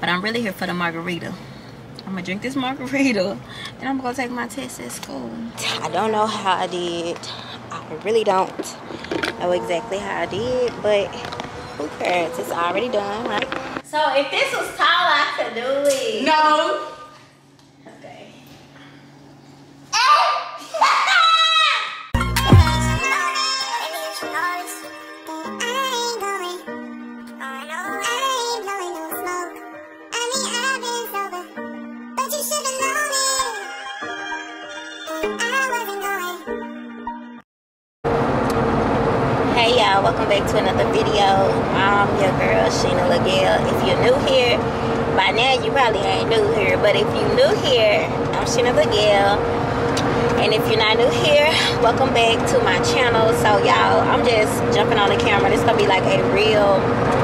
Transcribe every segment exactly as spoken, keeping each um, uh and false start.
but I'm really here for the margarita. I'm gonna drink this margarita and I'm gonna take my test at school. I don't know how I did. I really don't know exactly how I did, but who cares? It's already done, right? So if this was tall, I could do it. No. Okay. Hey y'all, welcome back to another video. I'm your girl Sheena LaGale. If you're new here, by now you probably ain't new here, but if you're new here, I'm Sheena LaGale. And if you're not new here, welcome back to my channel. So y'all, I'm just jumping on the camera. This is gonna be like a real,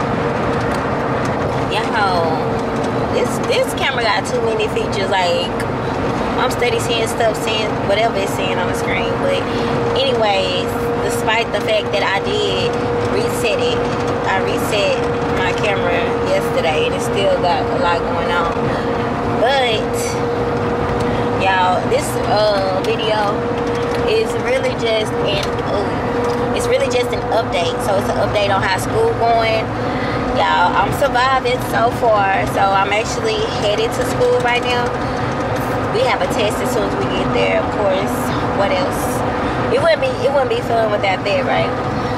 y'all, this this camera got too many features. Like, I'm steady seeing stuff, seeing whatever it's saying on the screen. But anyways, despite the fact that I did reset it, I reset my camera yesterday and it still got a lot going on. But y'all, this uh, video is really just an oh, it's really just an update. So it's an update on how school going. Y'all, I'm surviving so far. So I'm actually headed to school right now. We have a test as soon as we get there, of course. What else? It wouldn't be it wouldn't be fun without that, right?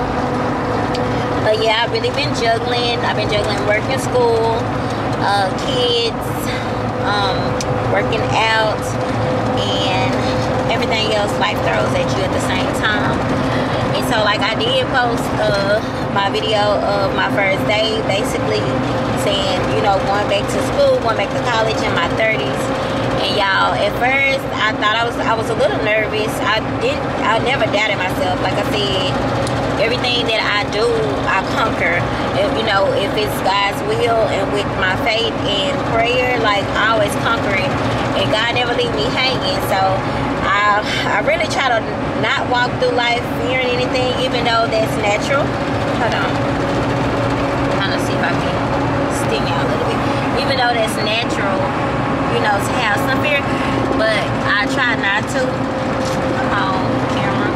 But yeah, I've really been juggling. I've been juggling working, school, uh, kids, um, working out, and everything else life throws at you at the same time. And so, like, I did post uh, my video of my first day, basically saying, you know, going back to school, going back to college in my thirties. And y'all, at first I thought I was I was a little nervous. I didn't I never doubted myself. Like I said, everything that I do, I conquer. If, you know, if it's God's will and with my faith and prayer, like, I always conquer it. And God never leave me hanging. So I I really try to not walk through life fearing anything, even though that's natural. Hold on. I'm trying to see if I can sting out a little bit. Even though that's natural, you know, to have some fear, but I try not to. Come on, camera.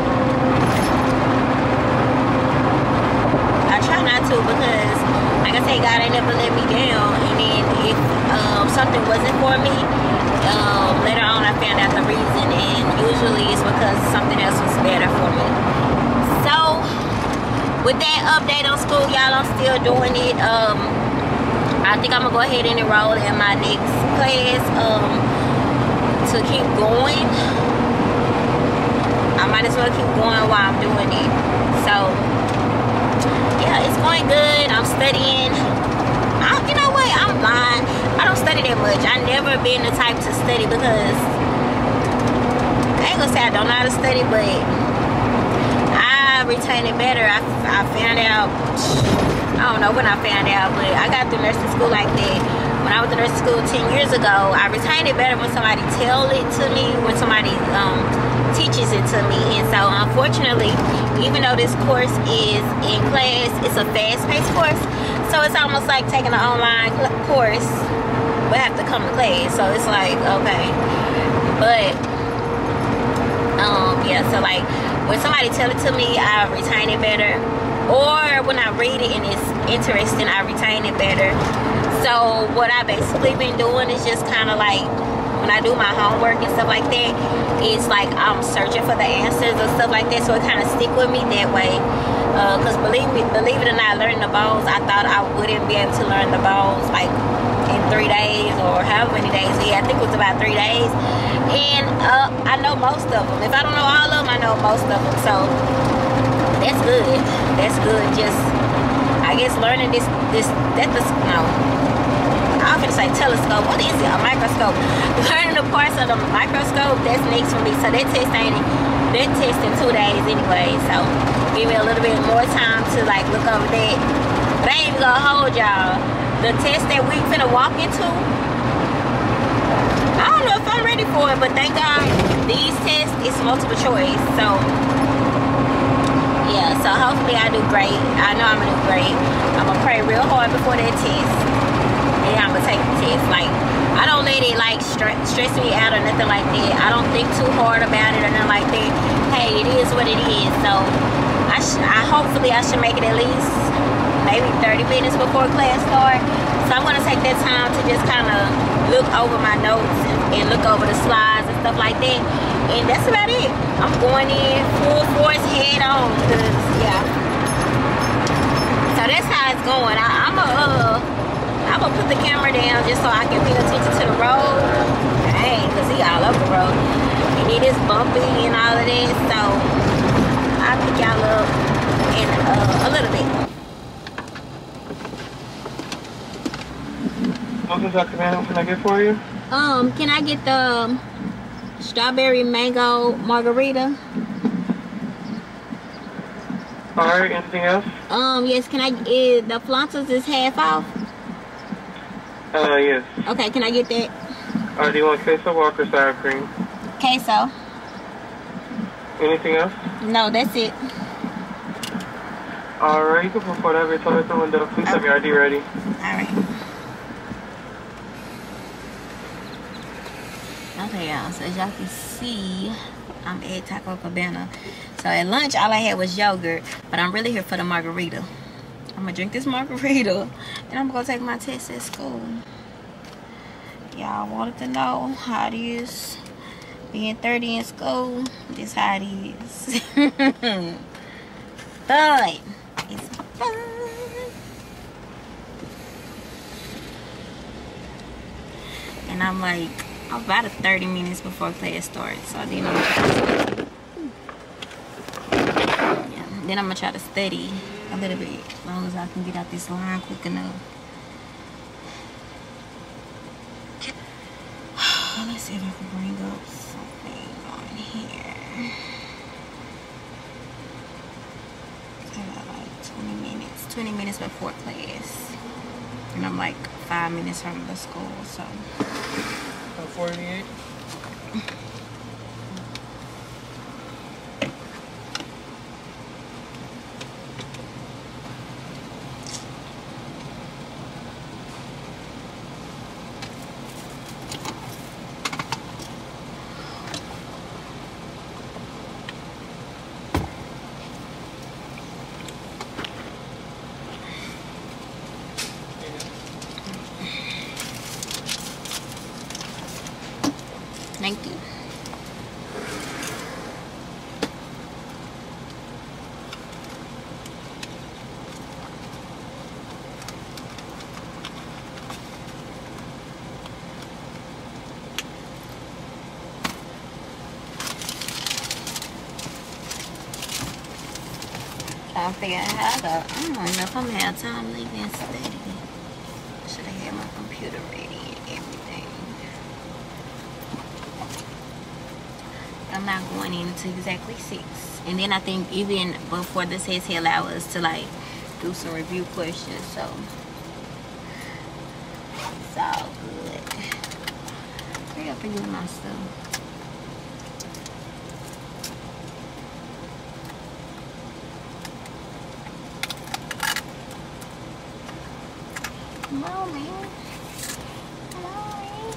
I try not to because, like I say, God ain't never let me down. And then if um, something wasn't for me, um, later on I found out the reason, and usually it's because something else was better for me. So, with that update on school, y'all, I'm still doing it. Um, I think I'm gonna go ahead and enroll in my next class um, to keep going. I might as well keep going while I'm doing it. So yeah, it's going good. I'm studying. I, you know what? I'm lying. I don't study that much. I never been the type to study because I ain't gonna say I don't know how to study, but I retain it better. I, I found out. I don't know when I found out, but I got through nursing school like that. When I was in nursing school ten years ago, I retained it better when somebody tell it to me, when somebody um, teaches it to me. And so, unfortunately, even though this course is in class, it's a fast-paced course. So it's almost like taking an online course, but have to come to class. So it's like, okay. But, um, yeah, so like, when somebody tell it to me, I retain it better. Or when I read it and it's interesting, I retain it better. So what I basically been doing is just kind of like, when I do my homework and stuff like that, it's like I'm searching for the answers and stuff like that. So it kind of stick with me that way. Because uh, believe me, believe it or not, learning the bones, I thought I wouldn't be able to learn the bones like in three days or however many days. Yeah, I think it was about three days. And uh, I know most of them. If I don't know all of them, I know most of them. So that's good. That's good. Just, I guess, learning this, this, that, this, no. I was gonna say telescope. What is it? A microscope. Learning the parts of the microscope, that's next for me. So that test ain't, that test in two days anyway. So give me a little bit more time to like look over that. But I ain't even gonna hold y'all. The test that we finna walk into, I don't know if I'm ready for it, but thank God these tests is multiple choice. So yeah, so hopefully I do great. I know I'm gonna do great. I'm gonna pray real hard before that test. And I'm gonna take the stress me out or nothing like that. I don't think too hard about it or nothing like that. Hey, it is what it is. So I, sh I hopefully I should make it at least maybe thirty minutes before class starts. So I'm gonna take that time to just kind of look over my notes and, and look over the slides and stuff like that. And that's about it. I'm going in full force, head on, cause yeah. So that's how it's going. I, I'm a, uh, I'm gonna put the camera down just so I can pay attention to the road. Dang, cause he all over the road, and it is bumpy and all of that. So I'll pick y'all up in uh, a little bit. Welcome, Doctor Man. What can I get for you? Um, can I get the um, strawberry mango margarita? All right. Anything else? Um, yes. Can I? Uh, the Flantas is half off. Uh, yes. Okay. Can I get that? Uh, do you want queso, walk, or sour cream? Queso. Anything else? No, that's it. All right. You can put whatever. Tell me the window. Please have your I D ready. All right. Okay, y'all. So as y'all can see, I'm at Taco Cabana. So at lunch, all I had was yogurt, but I'm really here for the margarita. I'm gonna drink this margarita, and I'm gonna take my test at school. Y'all wanted to know how it is being thirty in school. This how it is. Fun. It's fun. And I'm like, about thirty minutes before class starts. So then I'm gonna yeah, then I'm gonna try to study a little bit, as long as I can get out this line quick enough. Let's see if I can bring up something on here. I got like twenty minutes, twenty minutes before class, and I'm like five minutes from the school, so. forty-eight. Thank you. Trying to figure out how to, I don't know if I'm gonna have time leaving and study. Should have had my computer ready and everything. I'm not going in until exactly six. And then I think even before the test, he allow us to like do some review questions. So it's all good. Hurry up and use my stuff. Come on, man. Come on.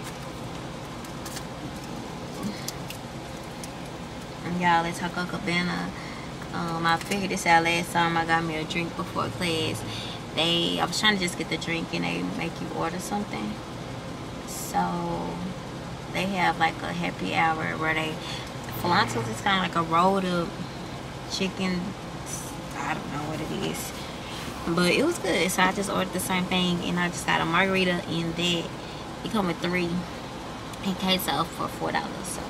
Y'all, at Taco Cabana, um, I figured this out last time I got me a drink before class. They, I was trying to just get the drink and they make you order something. So they have like a happy hour where they, Flantas is kind of like a rolled up chicken. I don't know what it is, but it was good. So I just ordered the same thing and I just got a margarita and that. It come with three in queso for four dollars. So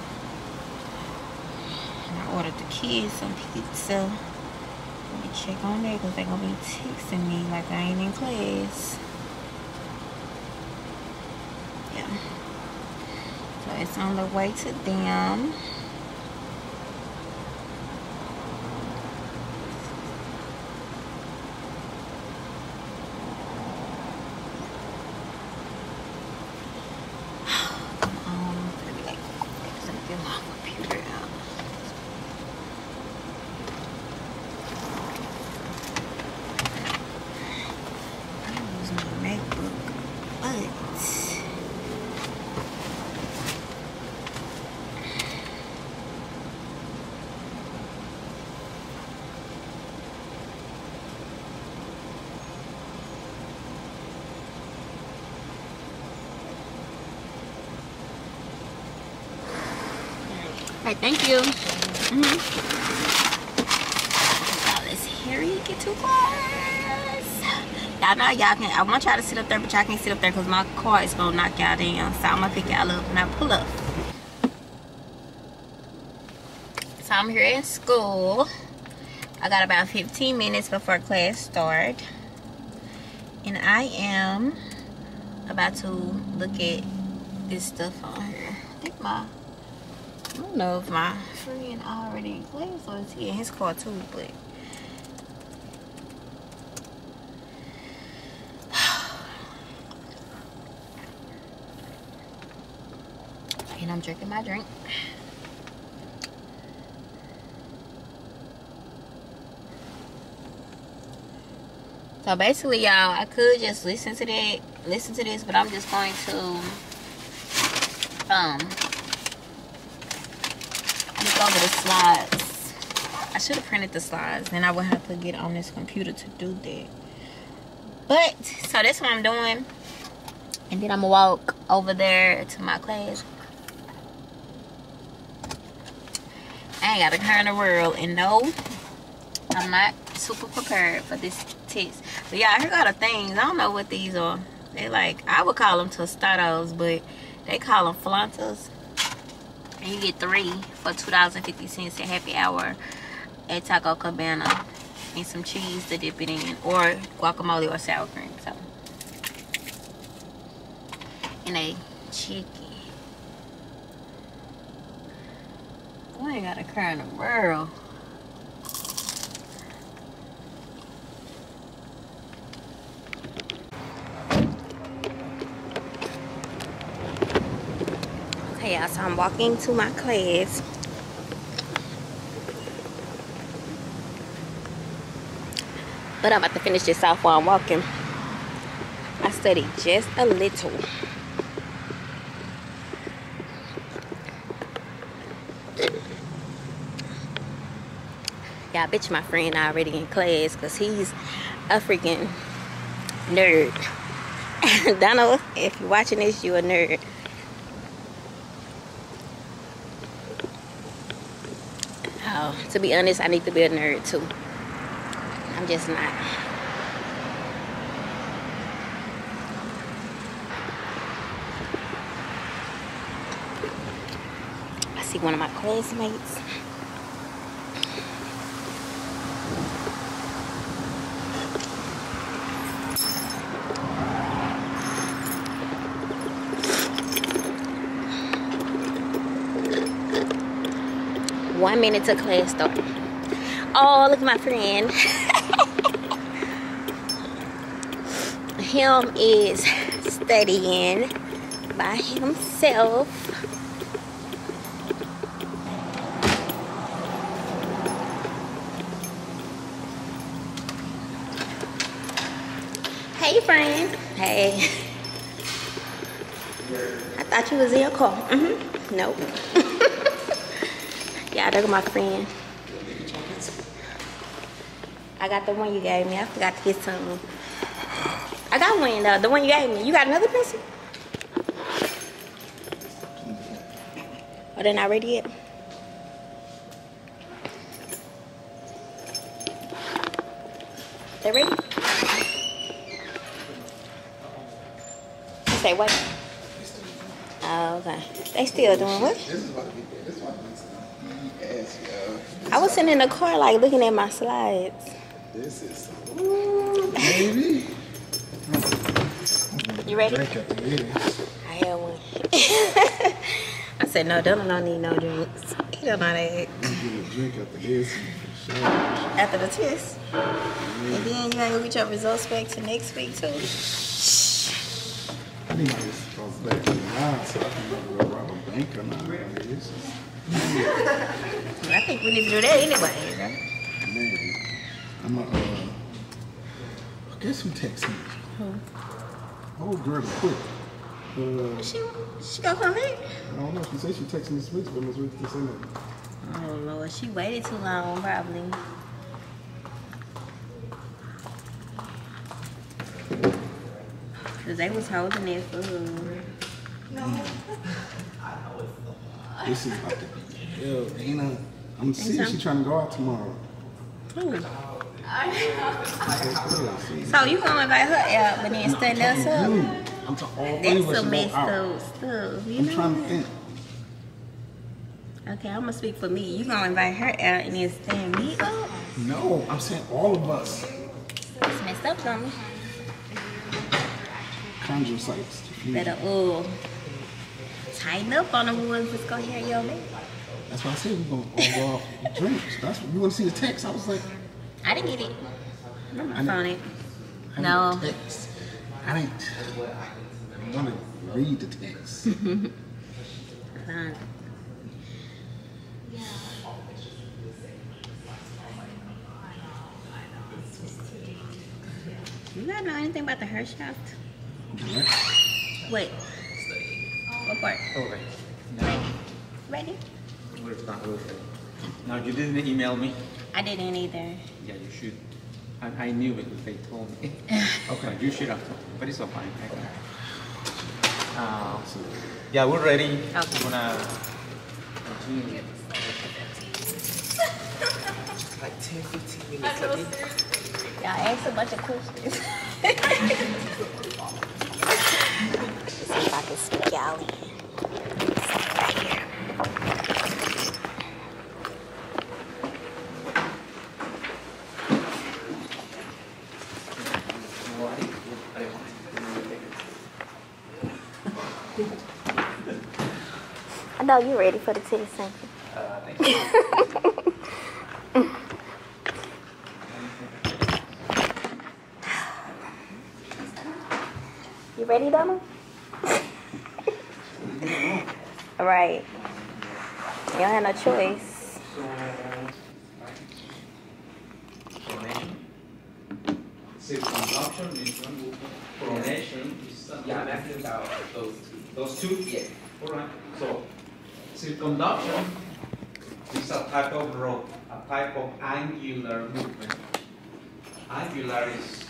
I ordered the kids some pizza. Let me check on that because they're gonna be texting me like I ain't in class. Yeah. So it's on the way to them. Okay, thank you. Mm-hmm. Y'all, let's hurry, get too close. Y'all know y'all can, I want y'all to sit up there, but y'all can't sit up there because my car is gonna knock y'all down. So I'm gonna pick y'all up when I pull up. So I'm here in school. I got about fifteen minutes before class start. And I am about to look at this stuff on here. I think my, I don't know if my friend already in class or is he in his car too, but. And I'm drinking my drink. So basically, y'all, I could just listen to that, listen to this, but I'm just going to um look over the slides. I should have printed the slides, then I would have to get on this computer to do that. But so that's what I'm doing, and then I'm gonna walk over there to my class. I ain't got a care in the world, and no, I'm not super prepared for this test. But yeah, I heard a lot of things. I don't know what these are. They like, I would call them tostados, but they call them flantas. And you get three for two dollars and fifty cents at happy hour at Taco Cabana. And some cheese to dip it in, or guacamole or sour cream. So, and a chicken. I ain't got a car in the world. Okay, y'all, so I'm walking to my class. But I'm about to finish this off while I'm walking. I studied just a little. Yeah, I bet you my friend already in class because he's a freaking nerd. Donald, if you're watching this, you a nerd. Oh, to be honest, I need to be a nerd too. I'm just not. I see one of my classmates. One minute to class start. Oh, look at my friend. Him is studying by himself. Hey, friend. Hey. I thought you was in your car. Mm-hmm. Nope. Yeah, look at my friend. I got the one you gave me. I forgot to get some. I got one though. The one you gave me. You got another pencil? Oh, they're not ready yet? They ready? You say what? Oh, okay. They still doing what? I was sitting in the car like looking at my slides. This is ooh, baby. You ready? Drink at the meeting. I had one. I said no, Dylan don't need no drinks. He don't know how to act. I'm gonna get a drink after this. For sure. After the test. Yeah. And then you gotta get your results back to next week too. I need my results back to the line so I can go rob a bank or not. I think we need to do that anyway. Right? Man, I'm a, uh, guess who texted me? Who? Old girl quick. Uh, She, she gonna come back? I don't know. She said she texted me Switch, but Miss Switch didn't say nothing. Oh Lord, she waited too long probably. Cause they was holding it for her. No. This is about to be hell, Dana. I'm seeing she trying to go out tomorrow. Who? So, So you gonna invite her out, but then stand us up? I'm to all That's English some go messed out. up stuff. You I'm know? trying to think. Okay, I'm gonna speak for me. You gonna invite her out and then stand me up? No, I'm saying all of us. It's messed up on me. Conjure sites. Better uh tighten up on the ones that's gonna hear your man. That's why I said we're gonna all go out and drink. That's what you want to see the text. I was like, I didn't get it. I'm I on it. I No. didn't text. I didn't I want to read the text. Fine. You gotta know anything about the Hershaft? What? Wait. What part? Okay. Now, Ready? we're not ready. Now, you didn't email me? I didn't either. Yeah, you should. I, I knew it if they told me. Okay, you should have told me, but it's all fine. I uh, so, yeah, we're ready. Okay. We're gonna continue. Like ten, fifteen minutes. I think. Y'all asked a bunch of questions. Let's see if I can sneak y'all in. Right here. I know you're ready for the test, ain't you? Uh, thank you. You ready, Donna? All right. You don't have no choice. Circumduction means one movement. Pronation is Yeah, I'm asking about those two. those two. Yeah. All right. So, circumduction is a type of ro a type of angular movement. Angular is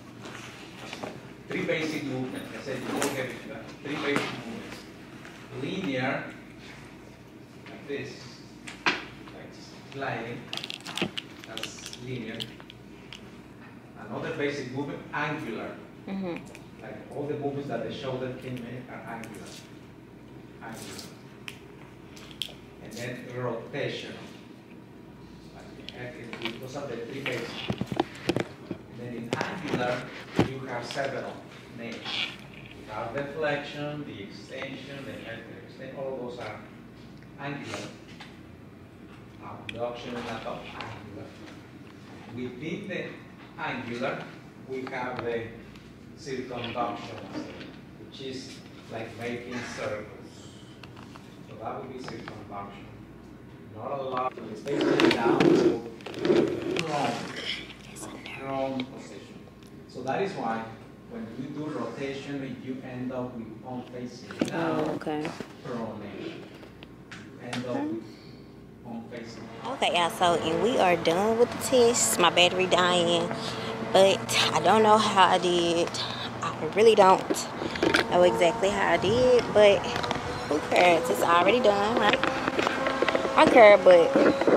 three basic movements. I said you don't get it. Three basic movements. Linear, like this, like sliding. That's linear. Another basic movement, angular. Mm-hmm. Like all the movements that the shoulder can make are angular. Angular. And then rotation. Like the head can do- those are the three basic. And then in angular, you have several names. You have the flexion, the extension, the head extension, all of those are angular. Abduction and abduction, angular. Within the angular, we have the circumduction, which is like making circles. So that would be circumduction. Not a lot, it's basically down to prone, prone position. So that is why when we do rotation, you end up with on facing down, Oh, okay. pronation. You end up with on facing down. Okay, y'all, so and we are done with the test. My battery dying, but I don't know how I did. I really don't know exactly how I did, but who cares? It's already done, right? I care, but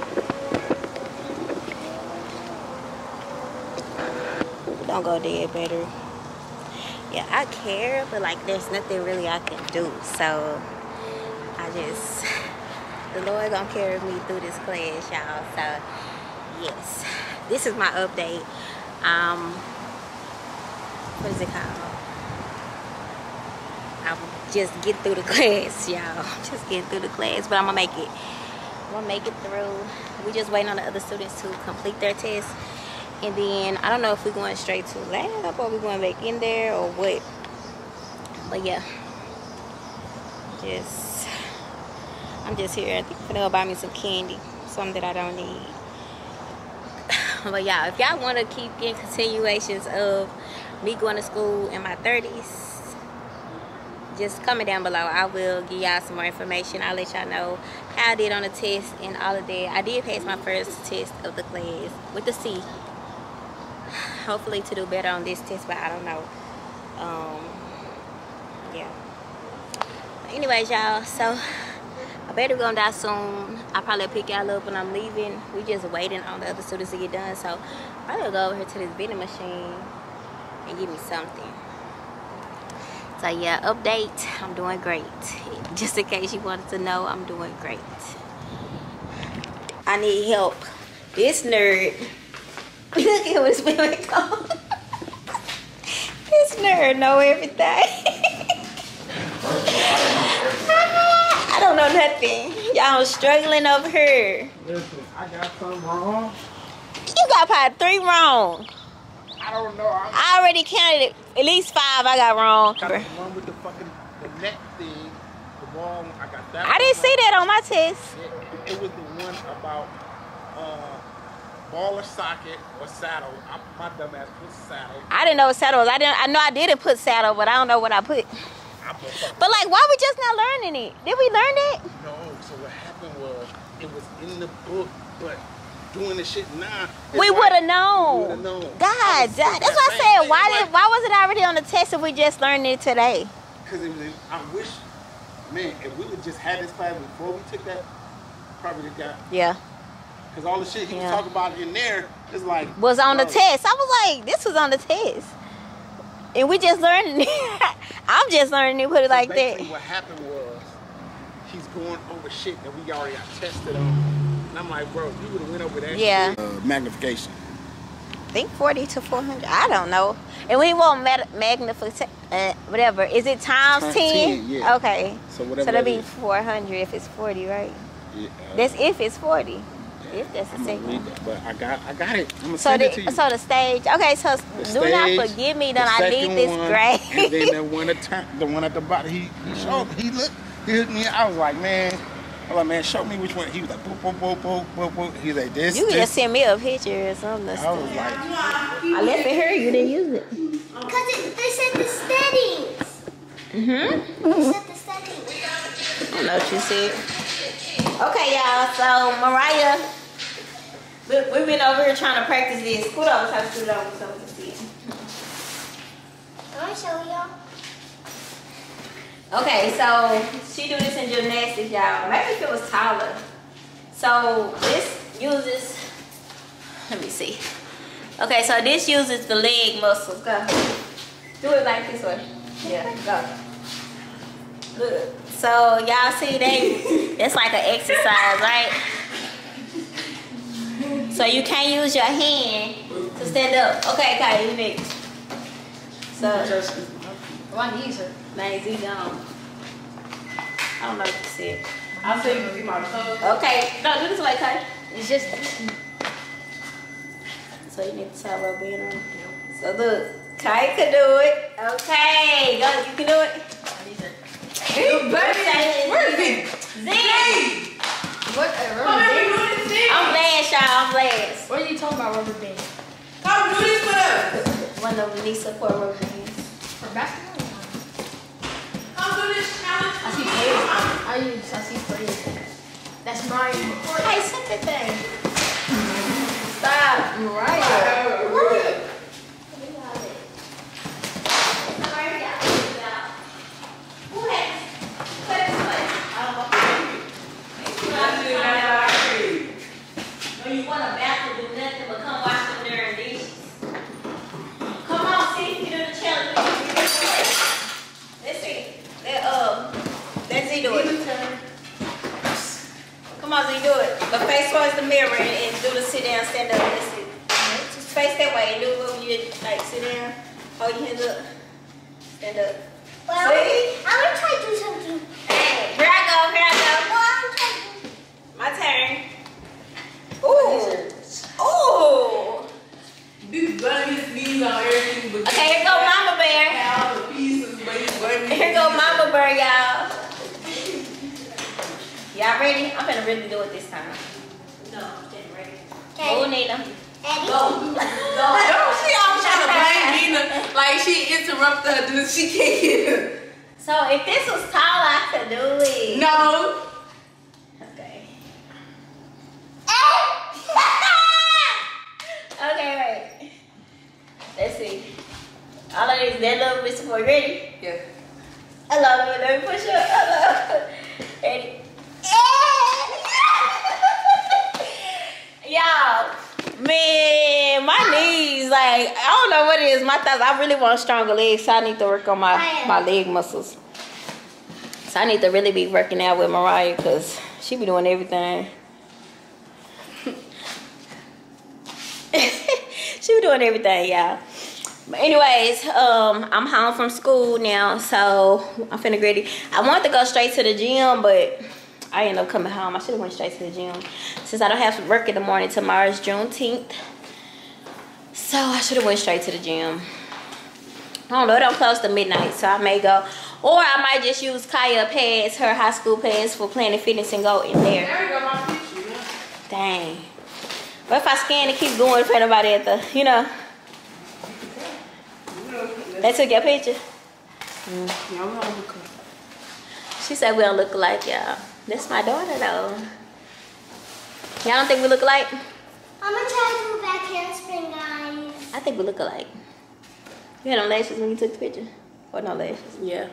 don't go dead battery. Yeah, I care, but like there's nothing really I can do. So I just, the Lord gonna carry me through this class, y'all. So yes, this is my update. Um, what is it called? I'm just get through the class, y'all. Just getting through the class, but I'm gonna make it. I'm gonna make it through. We just waiting on the other students to complete their test, and then I don't know if we're going straight to lab or we're going back in there or what. But yeah, just I'm just here. I think they'll buy me some candy, something that I don't need. But yeah, if y'all want to keep getting continuations of me going to school in my thirties, just comment down below. I will give y'all some more information. I'll let y'all know how I did on the test and all of that. I did pass my first test of the class with the C. Hopefully to do better on this test, but I don't know. Um, yeah. Anyways, y'all, so I better gonna die soon. I'll probably pick y'all up when I'm leaving. We just waiting on the other students to get done. So I'm gonna go over here to this vending machine and give me something. So yeah, update. I'm doing great. Just in case you wanted to know, I'm doing great. I need help. This nerd. Look at what's going on. This nerd know everything. I don't know nothing. Y'all struggling over here. Listen, I got something wrong. You got probably three wrong. I don't know. I, I already counted it. At least five I got wrong. got the one with the fucking the neck thing. The wrong. I got that. I didn't see that on my test. It, it was the one about uh, ball or socket or saddle. I, my dumb ass put saddle. I didn't know what saddle was. I didn't. I know I didn't put saddle, but I don't know what I put. I put fucking But like, why we just not learning it? Did we learn that? No, so what happened was it was in the book, but doing the shit now. We would have known. We would have known. God, that's what I said. Why did? Why was it already on the test if we just learned it today? Because it was. In, I wish, man, if we would just had this class before we took that, probably would got. Yeah. Because all the shit he Yeah. was talking about in there is like Was on the bro, test. I was like, this was on the test, and we just learning it. I'm just learning it. Put it like that. basically what happened was he's going over shit that we already got tested on. And I'm like, bro, if you would have went over that Yeah. shit. Uh, magnification. I think forty to four hundred. I don't know. And we want magnification, uh, whatever. Is it times Times ten? ten, yeah. Okay. So whatever So that'd that be is. four hundred if it's forty, right? Yeah, uh, That's if it's forty. If that's the I'm gonna second read one. that, but I got, I got it. I'm gonna So send the, it to you. so the stage. Okay, so The do not stage, forgive me the that I need second this one, grade. And then the one at time, the one at the bottom. He, he showed. He looked. He hit me. I was like, man. I was like, man, show me which one. He was like, boop, boop, boop, boop, boop, boop. He was like, this. You this. just send me a picture or something. I was like, I left it here. You didn't use it. Because it, they said the settings. Mm-hmm. They said the settings. I don't know what you said. Okay, y'all. So Mariah, look, we've been over here trying to practice this. Scoot over, so I scoot over so we can see it. I want to show y'all. Okay, so she do this in gymnastics, y'all. Maybe if it was taller. So this uses. Let me see. Okay, so this uses the leg muscles. Go. Do it like this way. Yeah, go. Good. So y'all see they, that's like an exercise, right? So you can't use your hand to stand up. Okay, okay, you next. So, My knees hurt. lazy gone. I don't know what you said. I'll say you my toes. Okay, no, do this way, Kai. It's just So you need to tell rubber band on. So look, Kai can do it. Okay, go, you can do it. Hey, baby, where is it? Z. What a rubber band? I'm blessed, y'all. I'm blessed. What are you talking about, rubber band? Come do this with us. One of the knee support rubber bands. For basketball? Come do this challenge. I see players. I use. I see players. That's mine. Hey, set that thing. Stop. Mariah. When you want a bath to do nothing but come wash them during dishes. Come on, see if you do the challenge. Let's see. Let, um, let Z do it. Come on, Z, do it. But face towards the mirror and, and do the sit down, stand up. Let's see. Just face that way and do what you like. Sit down, hold your hands up, stand up. But I want, See? I want to try to do something. Hey, here I go, here I go. Well, I want to try to do My turn. Ooh. Ooh. This bunny his knees on everything but Okay, here go Mama Bear. all the pieces, but he's bunny. Here go Mama Bear, y'all. Y'all ready? I'm gonna really do it this time. No, I'm getting ready. Oh, Nina. Eddie. No, she always trying to blame Nina like she interrupted her, then she can't get her. So if this was tall, I could do it. No. Okay. Okay, wait. Let's see. All of these dead little bits for you. Ready? Yeah. I love you. Let me push up. I love you. Ready? Man, my knees, like, I don't know what it is. My thighs, I really want stronger legs, so I need to work on my, my leg muscles. So I need to really be working out with Mariah because she be doing everything. She be doing everything, y'all. But anyways, um, I'm home from school now, so I'm finna get ready. I wanted to go straight to the gym, but I ended up coming home. I should have went straight to the gym. Since I don't have to work in the morning, tomorrow's Juneteenth. So I should have went straight to the gym. I don't know, it don't close to midnight, so I may go. Or I might just use Kaya pads, her high school pads for Planet Fitness and go in there. There we go, my picture. Dang. What if I scan and keep going for nobody at the, you know? They took your picture? Mm. Yeah, I'm gonna look. She said we don't look alike, y'all. That's my daughter, though. Y'all don't think we look alike? I'm gonna try to do back handspring, guys. I think we look alike. You had no lashes when you took the picture? Or no lashes? Yeah.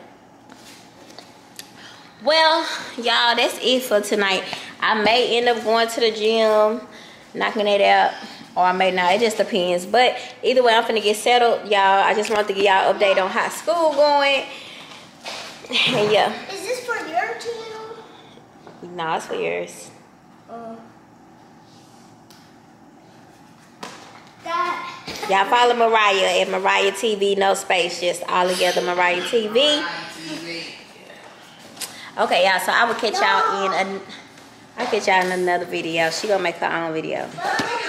Well, y'all, that's it for tonight. I may end up going to the gym, knocking it out, or I may not. It just depends. But either way, I'm finna get settled, y'all. I just wanted to give y'all an update on how school going. And yeah. Is this for your channel? No, it's for yours. Uh, that. Y'all follow Mariah at Mariah T V, no space, just all together, Mariah T V. Okay, y'all, so I will catch y'all in a, I'll catch y'all in another video. She gonna make her own video. Mom,